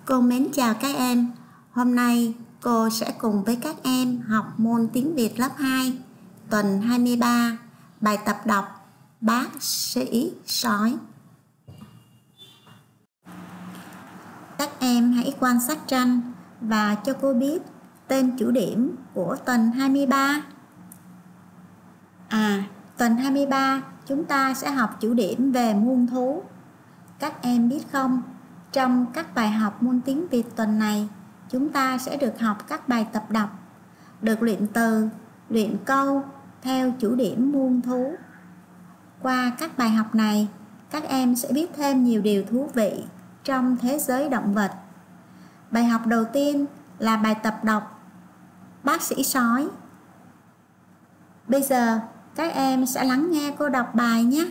Cô mến chào các em. Hôm nay cô sẽ cùng với các em học môn tiếng Việt lớp 2, tuần 23, bài tập đọc Bác sĩ sói. Các em hãy quan sát tranh và cho cô biết tên chủ điểm của tuần 23. Tuần 23 chúng ta sẽ học chủ điểm về muôn thú. Các em biết không, trong các bài học môn tiếng Việt tuần này, chúng ta sẽ được học các bài tập đọc, được luyện từ, luyện câu theo chủ điểm muôn thú. Qua các bài học này, các em sẽ biết thêm nhiều điều thú vị trong thế giới động vật. Bài học đầu tiên là bài tập đọc Bác sĩ sói. Bây giờ các em sẽ lắng nghe cô đọc bài nhé.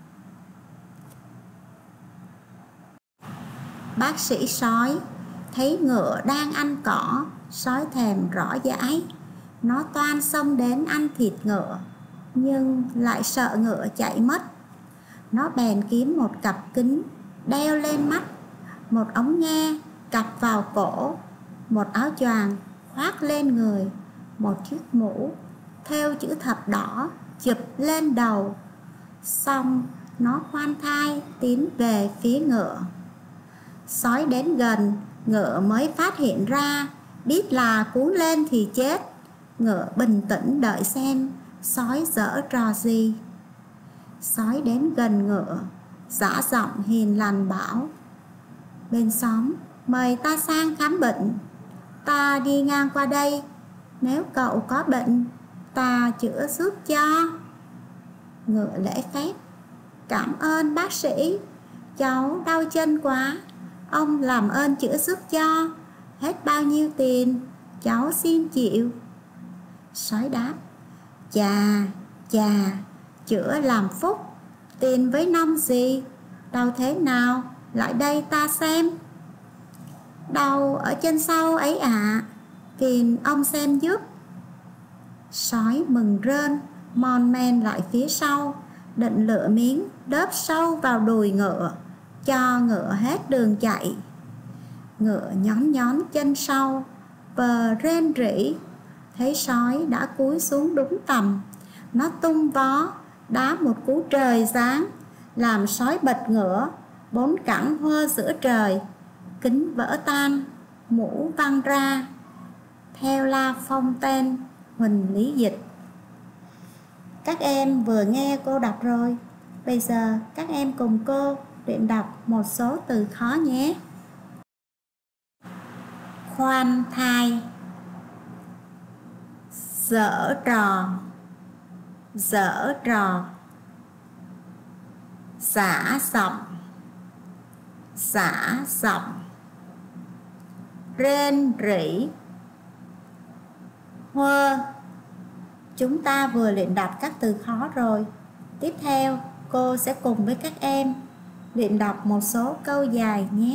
Bác sĩ sói thấy ngựa đang ăn cỏ, sói thèm rõ dãi. Nó toan xông đến ăn thịt ngựa, nhưng lại sợ ngựa chạy mất. Nó bèn kiếm một cặp kính đeo lên mắt, một ống nghe cặp vào cổ, một áo choàng khoác lên người, một chiếc mũ thêu chữ thập đỏ chụp lên đầu. Xong nó khoan thai tiến về phía ngựa. Sói đến gần, ngựa mới phát hiện ra, biết là cuốn lên thì chết. Ngựa bình tĩnh đợi xem sói giở trò gì. Sói đến gần ngựa, giả giọng hiền lành bảo: bên xóm mời ta sang khám bệnh. Ta đi ngang qua đây, nếu cậu có bệnh, ta chữa giúp cho. Ngựa lễ phép: cảm ơn bác sĩ, cháu đau chân quá, ông làm ơn chữa giúp cho. Hết bao nhiêu tiền, cháu xin chịu. Sói đáp: chà, chữa làm phúc, tiền với nông gì, đau thế nào, lại đây ta xem. Đau ở chân sau ấy ạ, phiền ông xem giúp. Sói mừng rơn, mon men lại phía sau, định lựa miếng đớp sâu vào đùi ngựa, cho ngựa hết đường chạy. Ngựa nhón chân sau, vờ rên rỉ. Thấy sói đã cúi xuống đúng tầm, nó tung vó đá một cú trời giáng, làm sói bật ngửa, bốn cẳng hơ giữa trời. Kính vỡ tan, mũ văng ra. Theo La Fontaine, Huỳnh Lý Dịch. Các em vừa nghe cô đọc rồi. Bây giờ các em cùng cô luyện đọc một số từ khó nhé. Khoan thai, giở trò, xả giọng, rên rỉ, huơ. Chúng ta vừa luyện đọc các từ khó rồi. Tiếp theo cô sẽ cùng với các em luyện đọc một số câu dài nhé.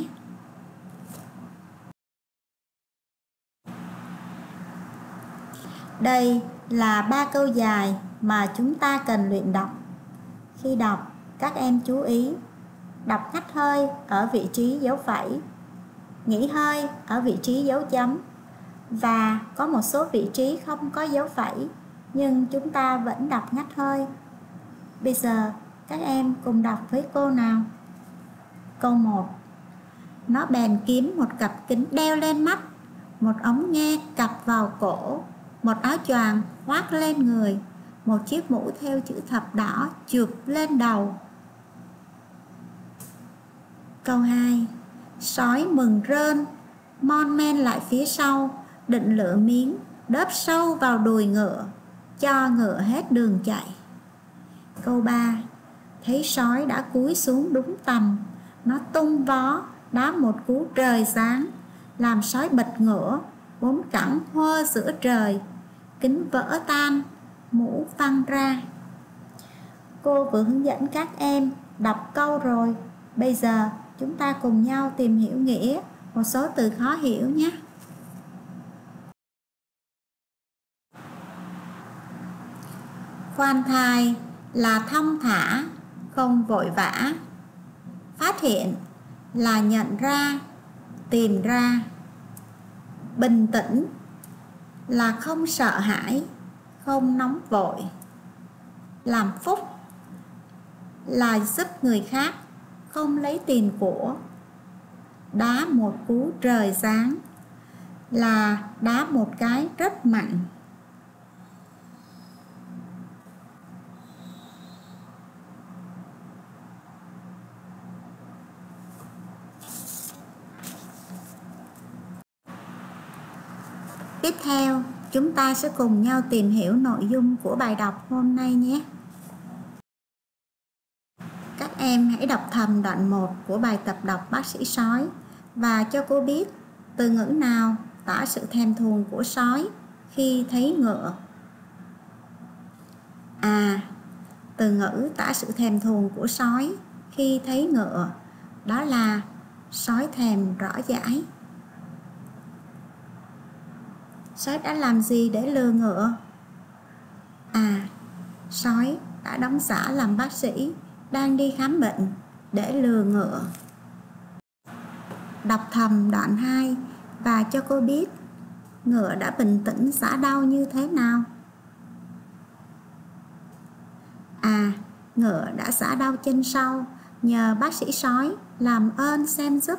Đây là 3 câu dài mà chúng ta cần luyện đọc. Khi đọc, các em chú ý đọc ngắt hơi ở vị trí dấu phẩy, nghỉ hơi ở vị trí dấu chấm, và có một số vị trí không có dấu phẩy nhưng chúng ta vẫn đọc ngắt hơi. Bây giờ các em cùng đọc với cô nào. Câu 1. Nó bèn kiếm một cặp kính đeo lên mắt, một ống nghe cặp vào cổ, một áo choàng khoác lên người, một chiếc mũ thêu chữ thập đỏ chụp lên đầu. Câu 2. Sói mừng rơn, mon men lại phía sau, định lựa miếng đớp sâu vào đùi ngựa, cho ngựa hết đường chạy. Câu 3. Thấy sói đã cúi xuống đúng tầm, nó tung vó đá một cú trời giáng, làm sói bật ngửa, bốn cẳng hơ giữa trời. Kính vỡ tan, mũ văng ra. Cô vừa hướng dẫn các em đọc câu rồi. Bây giờ chúng ta cùng nhau tìm hiểu nghĩa một số từ khó hiểu nhé. Khoan thai là thong thả, không vội vã. Phát hiện là nhận ra. tìm ra. Bình tĩnh là không sợ hãi, không nóng vội. Làm phúc là giúp người khác, không lấy tiền của. Đá một cú trời giáng là đá một cái rất mạnh. Tiếp theo, chúng ta sẽ cùng nhau tìm hiểu nội dung của bài đọc hôm nay nhé. Các em hãy đọc thầm đoạn 1 của bài tập đọc Bác sĩ sói và cho cô biết từ ngữ nào tả sự thèm thuồng của sói khi thấy ngựa. Từ ngữ tả sự thèm thuồng của sói khi thấy ngựa đó là sói thèm rõ dãi. Sói đã làm gì để lừa ngựa? Sói đã đóng giả làm bác sĩ đang đi khám bệnh để lừa ngựa. Đọc thầm đoạn 2 và cho cô biết ngựa đã bình tĩnh xả đau như thế nào. Ngựa đã xả đau chân sau nhờ bác sĩ sói làm ơn xem giúp.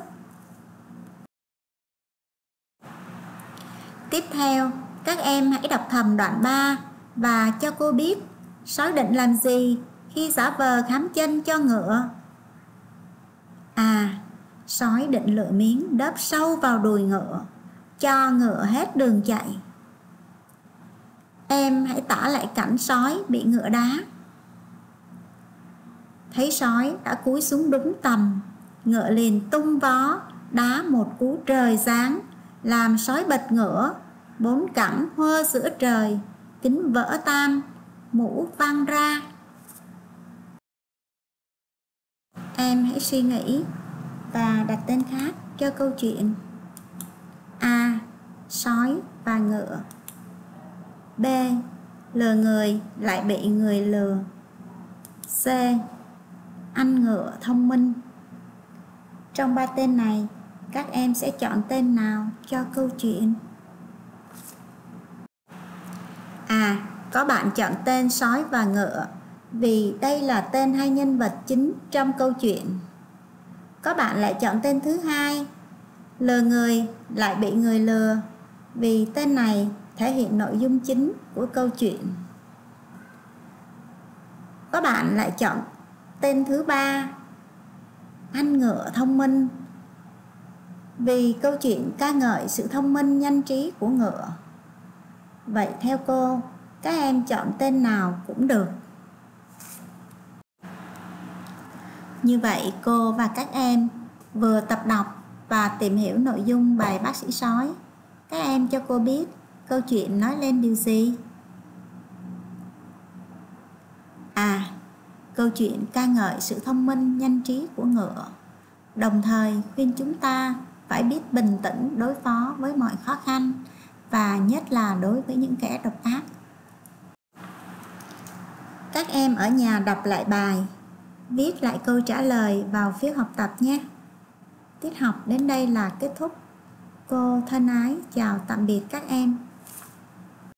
Tiếp theo, các em hãy đọc thầm đoạn 3 và cho cô biết sói định làm gì khi giả vờ khám chân cho ngựa. Sói định lựa miếng đớp sâu vào đùi ngựa, cho ngựa hết đường chạy. Em hãy tả lại cảnh sói bị ngựa đá. Thấy sói đã cúi xuống đúng tầm, ngựa liền tung vó, đá một cú trời giáng, làm sói bật ngửa, 4 cẳng hơ giữa trời, kính vỡ tan, mũ văng ra. Em hãy suy nghĩ và đặt tên khác cho câu chuyện. Sói và ngựa. B. Lừa người lại bị người lừa. C. Ăn ngựa thông minh. Trong 3 tên này, các em sẽ chọn tên nào cho câu chuyện? Có bạn chọn tên sói và ngựa vì đây là tên hai nhân vật chính trong câu chuyện. Có bạn lại chọn tên thứ hai, lừa người lại bị người lừa, vì tên này thể hiện nội dung chính của câu chuyện. Có bạn lại chọn tên thứ ba, ăn ngựa thông minh, vì câu chuyện ca ngợi sự thông minh nhanh trí của ngựa. Vậy theo cô, các em chọn tên nào cũng được. Như vậy cô và các em vừa tập đọc và tìm hiểu nội dung bài Bác sĩ sói. Các em cho cô biết câu chuyện nói lên điều gì? Câu chuyện ca ngợi sự thông minh nhanh trí của ngựa, đồng thời khuyên chúng ta phải biết bình tĩnh đối phó với mọi khó khăn và nhất là đối với những kẻ độc ác. Các em ở nhà đọc lại bài, viết lại câu trả lời vào phiếu học tập nhé. Tiết học đến đây là kết thúc. Cô thân ái chào tạm biệt các em.